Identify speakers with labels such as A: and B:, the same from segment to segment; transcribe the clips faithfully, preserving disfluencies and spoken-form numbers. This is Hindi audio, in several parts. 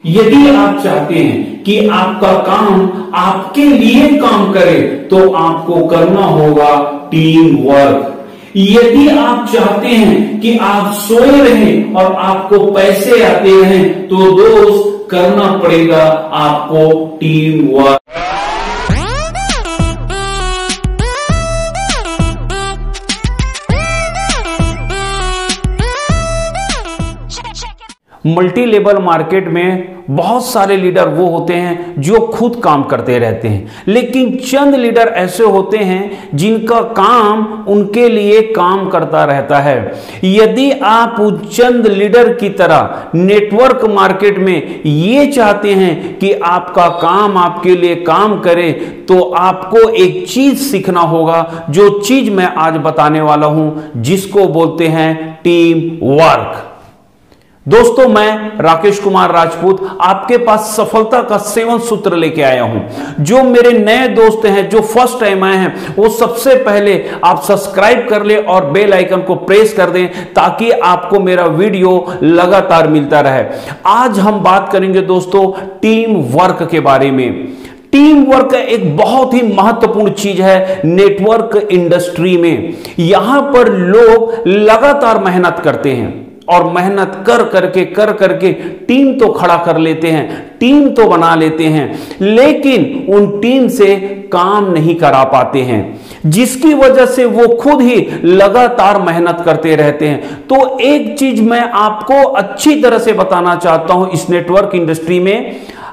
A: यदि आप चाहते हैं कि आपका काम आपके लिए काम करे तो आपको करना होगा टीम वर्क। यदि आप चाहते हैं कि आप सोए रहें और आपको पैसे आते रहें तो दोस्त करना पड़ेगा आपको team work. Multi level market में बहुत सारे लीडर वो होते हैं जो खुद काम करते रहते हैं, लेकिन चंद लीडर ऐसे होते हैं जिनका काम उनके लिए काम करता रहता है। यदि आप उन चंद लीडर की तरह नेटवर्क मार्केट में ये चाहते हैं कि आपका काम आपके लिए काम करे तो आपको एक चीज सीखना होगा, जो चीज मैं आज बताने वाला हूं, जिसको बोलते हैं टीम वर्क। दोस्तों, मैं राकेश कुमार राजपूत आपके पास सफलता का सेवन सूत्र लेके आया हूं। जो मेरे नए दोस्त हैं, जो फर्स्ट टाइम आए हैं, वो सबसे पहले आप सब्सक्राइब कर ले और बेल आइकन को प्रेस कर दें ताकि आपको मेरा वीडियो लगातार मिलता रहे। आज हम बात करेंगे दोस्तों टीम वर्क के बारे में। टीम वर्क एक बहुत ही महत्वपूर्ण चीज है नेटवर्क इंडस्ट्री में। यहां पर लोग लगातार मेहनत करते हैं और मेहनत कर करके कर करके टीम तो खड़ा कर लेते हैं, टीम तो बना लेते हैं, लेकिन उन टीम से काम नहीं करा पाते हैं, जिसकी वजह से वो खुद ही लगातार मेहनत करते रहते हैं। तो एक चीज मैं आपको अच्छी तरह से बताना चाहता हूं, इस नेटवर्क इंडस्ट्री में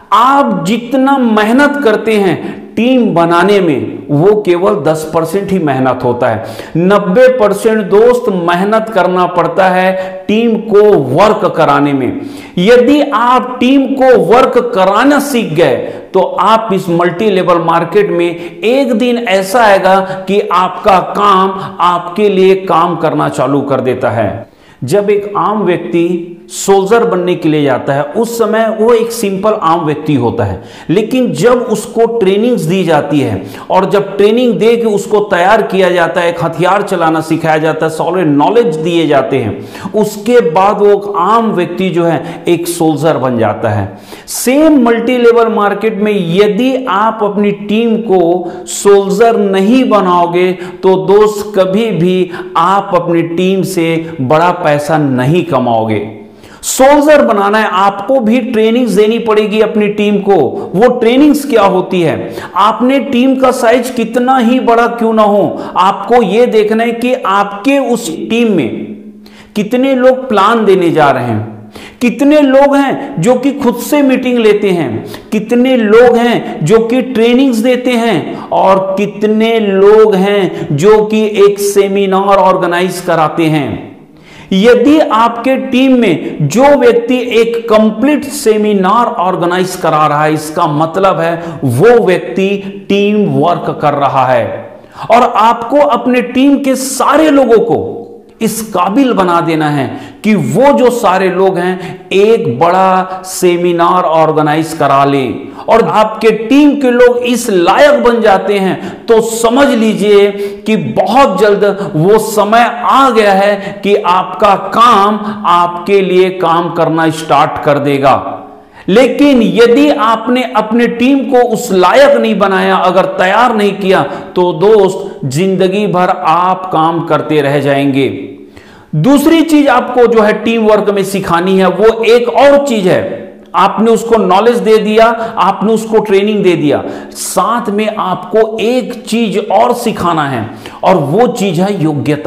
A: आप जितना मेहनत करते हैं टीम बनाने में, वो केवल दस परसेंट ही मेहनत होता है। नब्बे परसेंट दोस्त मेहनत करना पड़ता है टीम को वर्क कराने में। यदि आप टीम को वर्क कराना सीख गए तो आप इस मल्टी लेवल मार्केट में एक दिन ऐसा आएगा कि आपका काम आपके लिए काम करना चालू कर देता है। जब एक आम व्यक्ति सोल्जर बनने के लिए जाता है, उस समय वो एक सिंपल आम व्यक्ति होता है, लेकिन जब उसको ट्रेनिंग्स दी जाती है और जब ट्रेनिंग दे के उसको तैयार किया जाता है, एक हथियार चलाना सिखाया जाता है, सॉलिड नॉलेज दिए जाते हैं, उसके बाद वो आम व्यक्ति जो है एक सोल्जर बन जाता है। सेम मल्टी लेवल मार्केट में यदि आप अपनी टीम को सोल्जर नहीं बनाओगे तो दोस्त कभी भी आप अपनी टीम से बड़ा पैसा नहीं कमाओगे। सोल्जर बनाना है, आपको भी ट्रेनिंग्स देनी पड़ेगी अपनी टीम को। वो ट्रेनिंग्स क्या होती है? आपने टीम का साइज कितना ही बड़ा क्यों ना हो, आपको यह देखना है कि आपके उस टीम में कितने लोग प्लान देने जा रहे हैं, कितने लोग हैं जो कि खुद से मीटिंग लेते हैं, कितने लोग हैं जो कि ट्रेनिंग्स देते हैं, और कितने लोग हैं जो कि एक सेमिनार ऑर्गेनाइज कराते हैं। यदि आपके टीम में जो व्यक्ति एक कंप्लीट सेमिनार ऑर्गेनाइज करा रहा है, इसका मतलब है वो व्यक्ति टीम वर्क कर रहा है। और आपको अपने टीम के सारे लोगों को इस काबिल बना देना है कि वो जो सारे लोग हैं एक बड़ा सेमिनार ऑर्गेनाइज करा ले, और आपके टीम के लोग इस लायक बन जाते हैं तो समझ लीजिए कि बहुत जल्द वो समय आ गया है कि आपका काम आपके लिए काम करना स्टार्ट कर देगा। लेकिन यदि आपने अपने टीम को उस लायक नहीं बनाया, अगर तैयार नहीं किया, तो दोस्त जिंदगी भर आप काम करते रह जाएंगे। दूसरी चीज आपको जो है टीम वर्क में सिखानी है, वो एक और चीज है। आपने उसको नॉलेज दे दिया, आपने उसको ट्रेनिंग दे दिया, साथ में आपको एक चीज और सिखाना है, और वो चीज है योग्यता।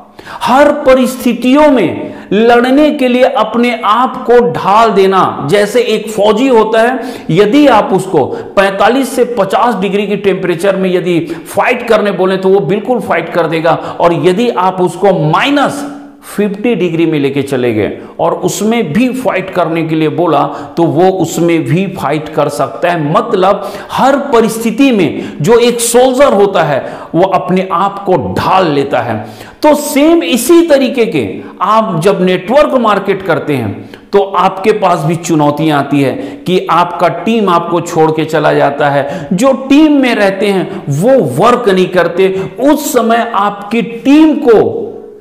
A: हर परिस्थितियों में लड़ने के लिए अपने आप को ढाल देना। जैसे एक फौजी होता है, यदि आप उसको पैंतालीस से पचास डिग्री की टेम्परेचर में यदि फाइट करने बोले तो वो बिल्कुल फाइट कर देगा, और यदि आप उसको माइनस फिफ्टी डिग्री में लेके चले गए और उसमें भी फाइट करने के लिए बोला तो वो उसमें भी फाइट कर सकता है। मतलब हर परिस्थिति में जो एक सोल्जर होता है वो अपने आप को ढाल लेता है। तो सेम इसी तरीके के आप जब नेटवर्क मार्केट करते हैं तो आपके पास भी चुनौतियां आती है कि आपका टीम आपको छोड़ के चला जाता है, जो टीम में रहते हैं वो वर्क नहीं करते। उस समय आपकी टीम को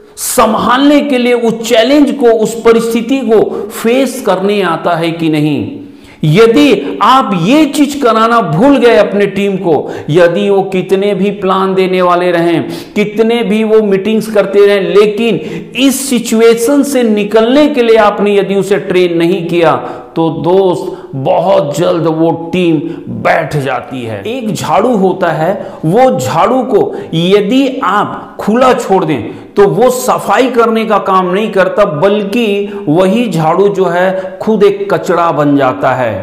A: संभालने के लिए उस चैलेंज को, उस परिस्थिति को फेस करने आता है कि नहीं, यदि आप ये चीज कराना भूल गए अपने टीम को, यदि वो कितने भी प्लान देने वाले रहें, कितने भी वो मीटिंग्स करते रहें, लेकिन इस सिचुएशन से निकलने के लिए आपने यदि उसे ट्रेन नहीं किया, तो दोस्त बहुत जल्द वो टीम बैठ जाती है। एक झाड़ू होता है, वो झाड़ू को यदि आप खुला छोड़ दें तो वो सफाई करने का काम नहीं करता, बल्कि वही झाड़ू जो है खुद एक कचरा बन जाता है।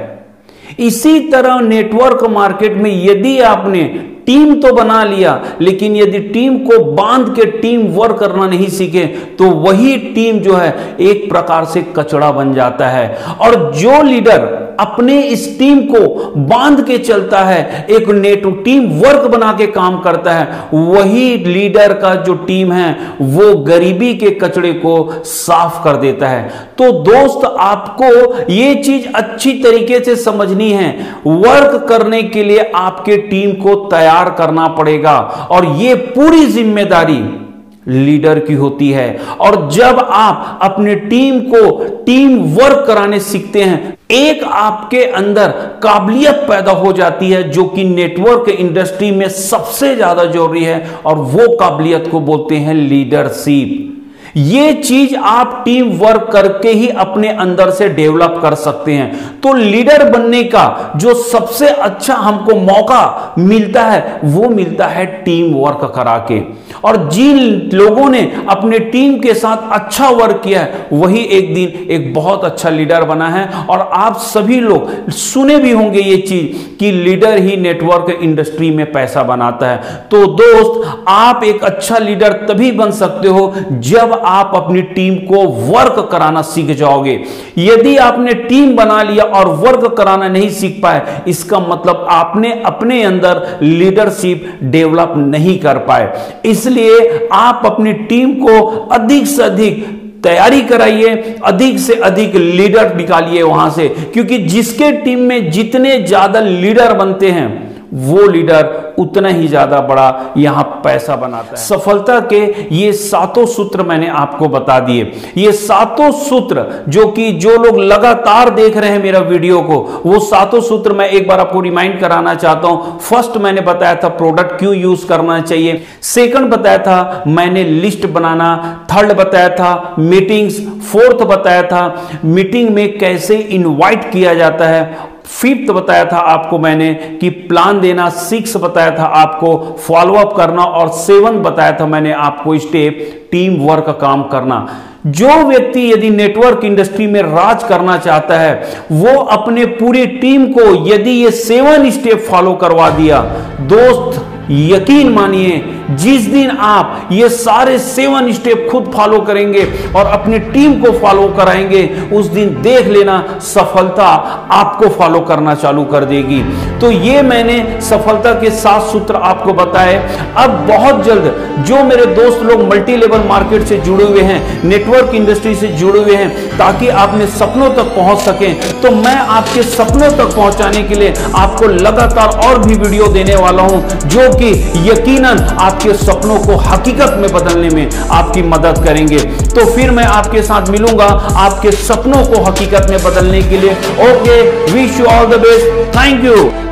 A: इसी तरह नेटवर्क मार्केट में यदि आपने टीम तो बना लिया, लेकिन यदि टीम को बांध के टीम वर्क करना नहीं सीखे, तो वही टीम जो है एक प्रकार से कचरा बन जाता है। और जो लीडर अपने इस टीम को बांध के चलता है, एक नेट टीम वर्क बना के काम करता है, वही लीडर का जो टीम है वो गरीबी के कचरे को साफ कर देता है। तो दोस्त, आपको ये चीज अच्छी तरीके से समझनी है, वर्क करने के लिए आपके टीम को तैयार करना पड़ेगा, और ये पूरी जिम्मेदारी लीडर की होती है। और जब आप अपने टीम को टीम वर्क कराने सीखते हैं, एक आपके अंदर काबिलियत पैदा हो जाती है जो कि नेटवर्क इंडस्ट्री में सबसे ज्यादा जरूरी है, और वो काबिलियत को बोलते हैं लीडरशिप। ये चीज आप टीम वर्क करके ही अपने अंदर से डेवलप कर सकते हैं। तो लीडर बनने का जो सबसे अच्छा हमको मौका मिलता है, वो मिलता है टीम वर्क करा के। और जिन लोगों ने अपने टीम के साथ अच्छा वर्क किया है, वही एक दिन एक बहुत अच्छा लीडर बना है। और आप सभी लोग सुने भी होंगे ये चीज कि लीडर ही नेटवर्क इंडस्ट्री में पैसा बनाता है। तो दोस्त, आप एक अच्छा लीडर तभी बन सकते हो जब आप अपनी टीम को वर्क कराना सीख जाओगे। यदि आपने टीम बना लिया और वर्क कराना नहीं सीख पाए, इसका मतलब आपने अपने अंदर लीडरशिप डेवलप नहीं कर पाए। इसलिए आप अपनी टीम को अधिक से अधिक तैयारी कराइए, अधिक से अधिक लीडर निकालिए वहां से, क्योंकि जिसके टीम में जितने ज्यादा लीडर बनते हैं, वो लीडर उतना ही ज्यादा बड़ा यहां पैसा बनाता है। सफलता के ये सातों सूत्र मैंने आपको बता दिए। ये सातों सूत्र जो कि जो लोग लगातार देख रहे हैं मेरा वीडियो को, वो सातों सूत्र मैं एक बार आपको रिमाइंड कराना चाहता हूं। फर्स्ट मैंने बताया था प्रोडक्ट क्यों यूज करना चाहिए, सेकंड बताया था मैंने लिस्ट बनाना, थर्ड बताया था मीटिंग्स, फोर्थ बताया था मीटिंग में कैसे इनवाइट किया जाता है, फिफ्थ बताया था आपको मैंने कि प्लान देना, सिक्स बताया था आपको फॉलो अप करना, और सेवन बताया था मैंने आपको स्टेप टीम वर्क का काम करना। जो व्यक्ति यदि नेटवर्क इंडस्ट्री में राज करना चाहता है, वो अपने पूरी टीम को यदि ये सेवन स्टेप फॉलो करवा दिया, दोस्त यकीन मानिए जिस दिन आप ये सारे सेवन स्टेप खुद फॉलो करेंगे और अपनी टीम को फॉलो कराएंगे, उस दिन देख लेना सफलता आपको फॉलो करना चालू कर देगी। तो ये मैंने सफलता के सात सूत्र आपको बताए। अब बहुत जल्द जो मेरे दोस्त लोग मल्टी लेवल मार्केट से जुड़े हुए हैं, नेटवर्क इंडस्ट्री से जुड़े हुए हैं, ताकि अपने सपनों तक पहुंच सकें, तो मैं आपके सपनों तक पहुंचाने के लिए आपको लगातार और भी वीडियो देने वाला हूं, जो कि यकीनन आपके सपनों को हकीकत में बदलने में आपकी मदद करेंगे। तो फिर मैं आपके साथ मिलूंगा आपके सपनों को हकीकत में बदलने के लिए। Okay, wish you all the best, thank you.